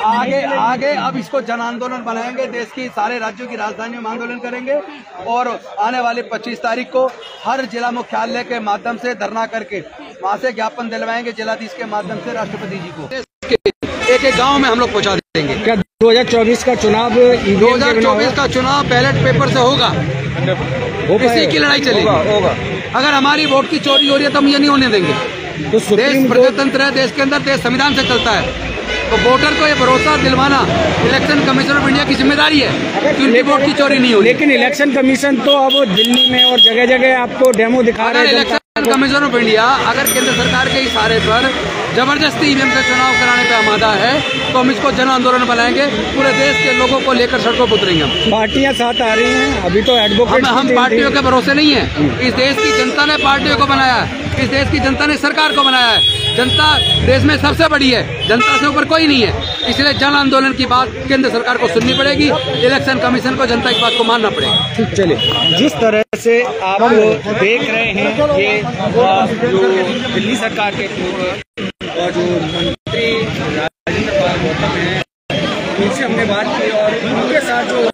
आगे अब इसको जन आंदोलन बनाएंगे। देश की सारे राज्यों की राजधानियों में आंदोलन करेंगे और आने वाले 25 तारीख को हर जिला मुख्यालय के माध्यम से धरना करके वहाँ से ज्ञापन दिलवाएंगे जिलाधीश के माध्यम से राष्ट्रपति जी को। एक एक गांव में हम लोग पहुँचा देंगे। क्या 2024 का चुनाव 2024 का चुनाव बैलेट पेपर से होगा? इसी की लड़ाई चलेगी। होगा। अगर हमारी वोट की चोरी हो रही है तो हम ये नहीं होने देंगे। तो देश प्रजातंत्र है, देश के अंदर देश संविधान से चलता है, तो वोटर को ये भरोसा दिलवाना इलेक्शन कमीशन ऑफ इंडिया की जिम्मेदारी है कि उनकी वोट की चोरी नहीं होगी। लेकिन इलेक्शन कमीशन तो अब दिल्ली में और जगह जगह आपको डेमो दिखा रहे हैं। इलेक्शन कमीशन ऑफ इंडिया अगर केंद्र सरकार के इशारे पर जबरदस्ती ईवीएम से चुनाव कराने पे आमादा है तो हम इसको जन आंदोलन बनाएंगे। पूरे देश के लोगों को लेकर सड़कों पर उतरेंगे। पार्टियां साथ आ रही हैं, अभी तो एडवोकेट हम पार्टियों के भरोसे नहीं है। इस देश की जनता ने पार्टियों को बनाया है, इस देश की जनता ने सरकार को बनाया है। जनता देश में सबसे बड़ी है, जनता से ऊपर कोई नहीं है। इसलिए जन आंदोलन की बात केंद्र सरकार को सुननी पड़ेगी, इलेक्शन कमीशन को जनता की बात को मानना पड़ेगा। ठीक, चलिए। जिस तरह से आप देख रहे हैं ये जो दिल्ली सरकार के और जो मंत्री राजेंद्र पाल गौतम हैं उनसे हमने बात की और उनके साथ जो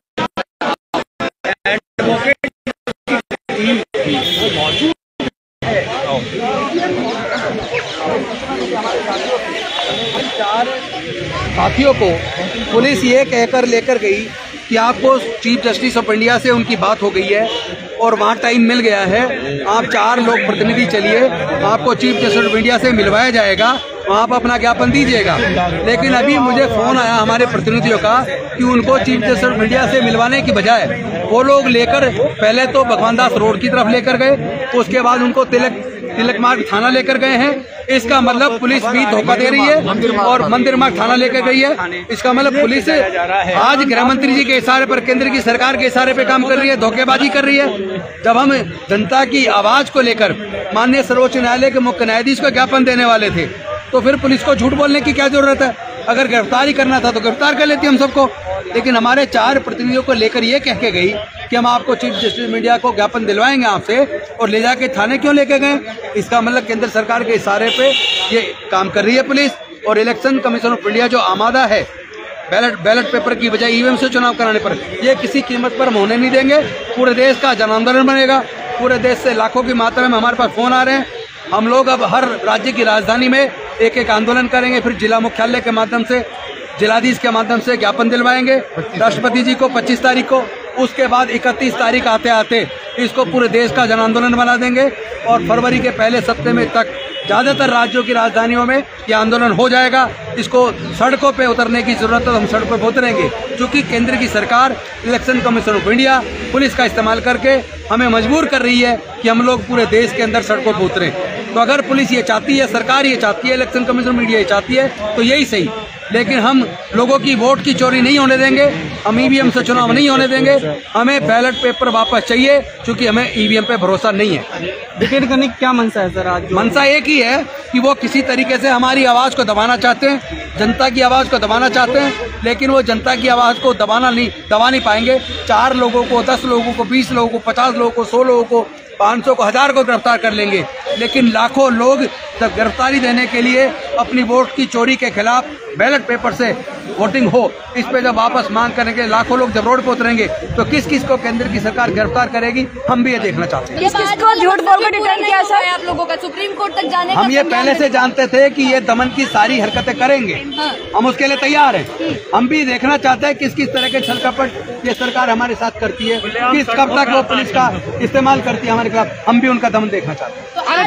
एडवोकेट टीम थी वो मौजूद है। साथियों को पुलिस ये कहकर लेकर गई कि आपको चीफ जस्टिस ऑफ इंडिया से उनकी बात हो गई है और वहाँ टाइम मिल गया है, आप 4 लोग प्रतिनिधि चलिए, आपको चीफ जस्टिस ऑफ इंडिया से मिलवाया जाएगा, वहाँ पर अपना ज्ञापन दीजिएगा। लेकिन अभी मुझे फोन आया हमारे प्रतिनिधियों का कि उनको चीफ जस्टिस ऑफ इंडिया से मिलवाने की बजाय वो लोग लेकर पहले तो भगवान दास रोड की तरफ लेकर गए, उसके बाद उनको तिलक मार्ग थाना लेकर गए हैं। इसका मतलब पुलिस भी धोखा दे रही है और मंदिर मार्ग थाना लेकर गई है। इसका मतलब पुलिस आज गृह मंत्री जी के इशारे पर, केंद्र की सरकार के इशारे पे काम कर रही है, धोखेबाजी कर रही है। जब हम जनता की आवाज को लेकर माननीय सर्वोच्च न्यायालय के मुख्य न्यायाधीश को ज्ञापन देने वाले थे तो फिर पुलिस को झूठ बोलने की क्या जरूरत है? अगर गिरफ्तारी करना था तो गिरफ्तार कर लेती हम सबको। लेकिन हमारे 4 प्रतिनिधियों को लेकर ये कह के गई कि हम आपको चीफ जस्टिस ऑफ इंडिया को ज्ञापन दिलवाएंगे आपसे, और ले जाके थाने क्यों लेके गए? इसका मतलब केंद्र सरकार के इशारे पे ये काम कर रही है पुलिस। और इलेक्शन कमीशन ऑफ इंडिया जो आमादा है बैलेट पेपर की बजाय ईवीएम से चुनाव कराने पर, ये किसी कीमत पर हम होने नहीं देंगे। पूरे देश का जन आंदोलन बनेगा। पूरे देश से लाखों की मात्रा में हमारे पास फोन आ रहे हैं। हम लोग अब हर राज्य की राजधानी में एक एक आंदोलन करेंगे, फिर जिला मुख्यालय के माध्यम से, जिलाधीश के माध्यम से ज्ञापन दिलवाएंगे राष्ट्रपति जी को 25 तारीख को। उसके बाद 31 तारीख आते आते इसको पूरे देश का जन आंदोलन बना देंगे और फरवरी के पहले सप्ताह में तक ज्यादातर राज्यों की राजधानियों में यह आंदोलन हो जाएगा। इसको सड़कों पे उतरने की जरूरत है तो हम सड़कों पे उतरेंगे, क्योंकि केंद्र की सरकार election commission of India police का इस्तेमाल करके हमें मजबूर कर रही है कि हम लोग पूरे देश के अंदर सड़कों पर उतरें। तो अगर पुलिस ये चाहती है, सरकार ये चाहती है, इलेक्शन कमीशन ऑफ इंडिया ये चाहती है तो यही सही। लेकिन हम लोगों की वोट की चोरी नहीं होने देंगे, हम ईवीएम से चुनाव नहीं होने देंगे। हमें बैलेट पेपर वापस चाहिए, क्योंकि हमें ईवीएम पे भरोसा नहीं है। लेकिन करने की क्या मनसा है सर? आज मनसा एक ही है कि वो किसी तरीके से हमारी आवाज को दबाना चाहते हैं, जनता की आवाज को दबाना चाहते हैं, लेकिन वो जनता की आवाज को दबा नहीं पाएंगे। 4 लोगों को, 10 लोगों को, 20 लोगों को, 50 लोगों को, 100 लोगों को, 500 को, 1000 को गिरफ्तार कर लेंगे। लेकिन लाखों लोग जब गिरफ्तारी देने के लिए अपनी वोट की चोरी के खिलाफ बैलेट पेपर से वोटिंग हो, इस पे जब वापस मांग करेंगे, लाखों लोग जब रोड पर उतरेंगे तो किस किस को केंद्र की सरकार गिरफ्तार करेगी, हम भी ये देखना चाहते हैं। किसको झूठ बोलकर डिटेन किया सर आप लोगों का? सुप्रीम कोर्ट तक जाने का हम ये पहले से जानते थे कि ये दमन की सारी हरकतें करेंगे। हम उसके लिए तैयार हैं। हम भी देखना चाहते हैं किस किस तरह के छल कपट ये सरकार हमारे साथ करती है, किस कब तक वो पुलिस का इस्तेमाल करती है हमारे खिलाफ। हम भी उनका दमन देखना चाहते हैं।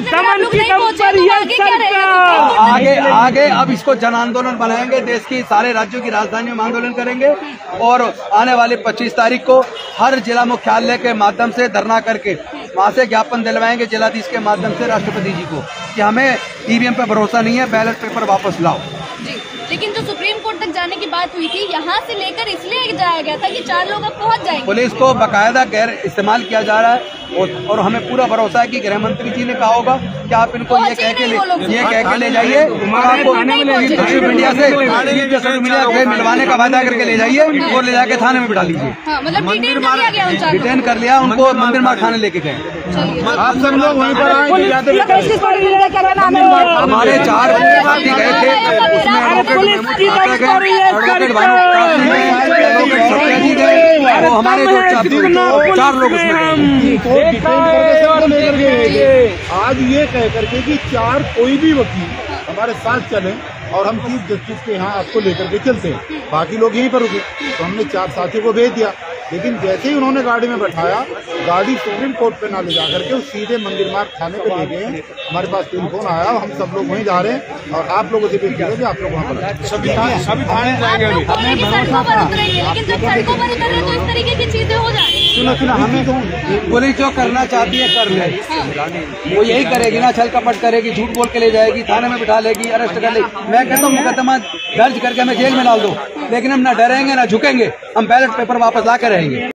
आगे अब इसको जन आंदोलन बनाएंगे। देश की सारे राज्यों की राजधानियों में आंदोलन करेंगे और आने वाले 25 तारीख को हर जिला मुख्यालय के माध्यम से धरना करके वहाँ से ज्ञापन दिलवाएंगे जिलाधीश के माध्यम से राष्ट्रपति जी को कि हमें ईवीएम पे भरोसा नहीं है, बैलेट पेपर वापस लाओ। जी, लेकिन जो सुप्रीम कोर्ट तक जाने की बात हुई थी, यहाँ से लेकर इसलिए जाया गया था कि 4 लोग अब पहुँच जाएंगे। पुलिस को बाकायदा गैर इस्तेमाल किया जा रहा है। और हमें पूरा भरोसा है कि गृह मंत्री जी ने कहा होगा कि आप इनको ये कह के ले जाइए, आपको चीफ जस्टिस ऑफ इंडिया से मिलवाने का वादा करके ले जाइए और ले जाके थाने में बिठा लीजिए। डिटेन कर लिया उनको, मंदिर मार्ग थाने लेके गए। आप सब लोग वहीं पर आए, हमारे 4 पार्टी गए थे, वो हमारे जो 4 लोग उसमें आज ये कह करके कि 4 कोई भी वकील हमारे साथ चले और हम चीफ जस्टिस के यहाँ आपको लेकर के चलते हैं, बाकी लोग यहीं पर रुके। तो हमने 4 साथियों को भेज दिया, लेकिन जैसे ही उन्होंने गाड़ी में बैठाया, गाड़ी सुप्रीम कोर्ट पे ना ले जा करके सीधे मंदिर मार्ग थाने पे ले गए। हमारे पास टेलीफोन आया, हम सब लोग वहीं जा रहे हैं और आप लोगों से भी कि आप लोग वहाँ पर सभी थाने जाएंगे। सुनो हमें पुलिस जो करना चाहती है कर ले, वो यही करेगी ना, छल कपट करेगी, झूठ बोल के ले जाएगी, थाने में बिठा लेगी, अरेस्ट कर लेगी। मैं कहता हूँ मुकदमा दर्ज करके हमें जेल में डाल दो, लेकिन हम ना डरेंगे ना झुकेंगे, हम बैलेट पेपर वापस ला के रहेंगे।